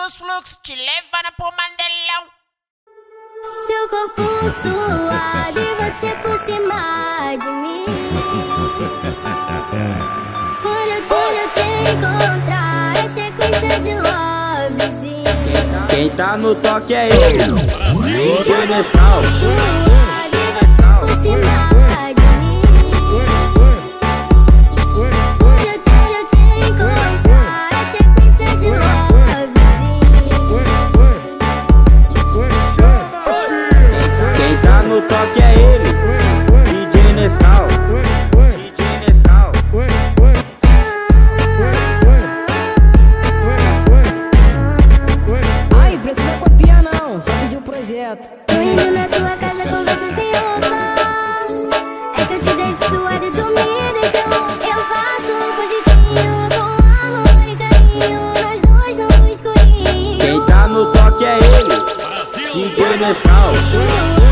dos fluxos, te levando pro Mandelão. Seu corpo suado e você por cima de mim. Quando eu te encontrar, é sequência de Lovezinho. Quem tá no toque é ele, DJ Nescau. Suado e você por cima de mim. Quando eu te encontrar, é sequência de Lovezinho. Quem tá no toque é ele, DJ Nescau. DJ Nescau. Ai, precisa copiar não, só pedir um projeto. Tô indo na tua casa com você sem roupa. É que eu te deixo suado e tu me deixa louca. Eu faço com jeitinho, com amor e carinho, nós dois no escurinho. Quem tá no toque é ele, DJ Nescau.